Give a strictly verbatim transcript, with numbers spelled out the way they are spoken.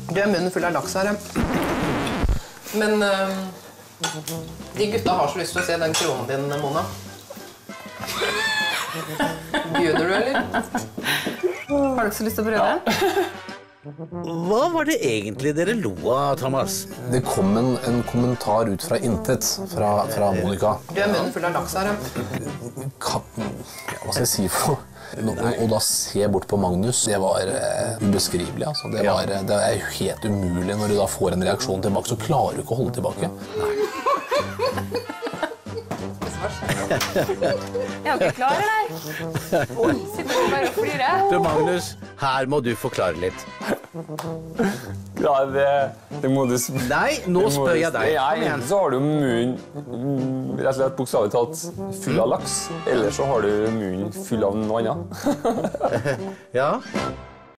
Du er munnen full av laks her. Men uh, de gutta har så lyst til å se den kronen din, Mona. Bjuder du, eller? Har du ikke så lyst til å prøve? Hva var det egentlig dere lo av, Thomas? Det kom en, en kommentar ut fra intet, fra, fra Monica. Du er munnen full av laks her. Kan, ja, hva skal jeg si for noe? Og, og da se bort på Magnus, det var uh, ubeskrivelig. Altså. Det, var, det er jo helt umulig når du da får en reaksjon tilbake, så klarer du ikke å holde tilbake. Jeg er ikke klar, eller? Oi, sitter du bare og flirer? Du, Magnus, her må du forklare litt. Ja, det, det må du... Nei, nå spør jeg deg. Nei, så har du munnen, rett og slett bokstavelig talt, full av laks. Eller så har du munnen full av noe annet. Ja.